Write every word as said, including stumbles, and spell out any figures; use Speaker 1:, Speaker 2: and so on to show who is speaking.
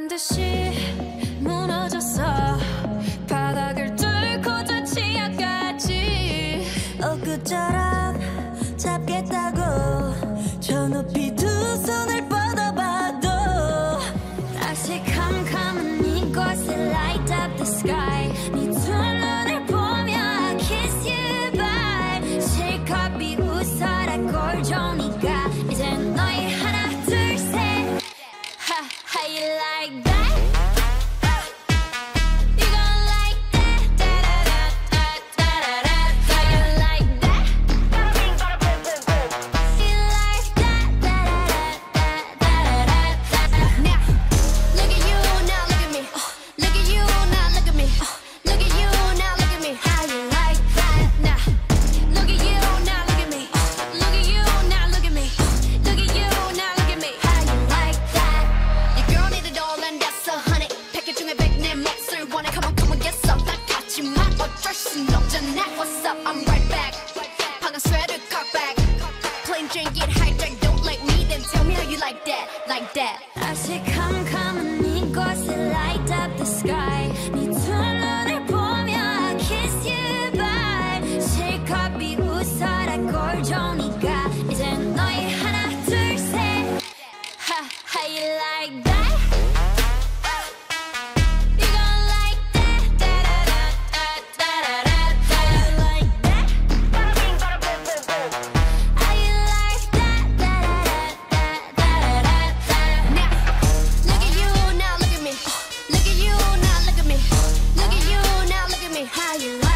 Speaker 1: 듯이 무너졌어. 바닥을 뚫고 저 지하까지 엊그처럼 잡겠다고 저 높이 두 손을 뻗어봐도 다시 캄캄한 이곳에 light up the sky. 네 두 눈을 보며 kiss you bye. 실컷 비웃어라 꼴종이가 이제 너희 하나 둘 셋. Ha, how you like that? You gon' like that? Da da da da da da da. How you like that? You like that? Da da da da da da da. Now, look at you, now look at me. Look at you, now look at me. Look at you, now look at me. How you like that? Now, look at you, now look at me. Look at you, now look at me. Look at you, now look at me. How you like that? Your girl need it all and that's a honey. 패킷 중에 백 내 몫을 원해. Come on, come on, get some. 딱 같지만 어쩔 순 없잖아. What's up? I'm right back. 방금 sweater cock back. Plain Jane get hijacked. Don't like me, then tell me how you like that, like that. 다시 캄캄한 이곳에 light up the sky. 네 두 눈을 보며 kiss you bye. 실컷 비웃어라 꼴종이가 이제 너희 하나 둘 셋. Ha, how you like that? You gon' like that? Da da da da da da da. How you like that? How you like that? Da da da da da da da. Now, look at you, now look at me. Look at you, now look at me. Look at you, now look at me. How you like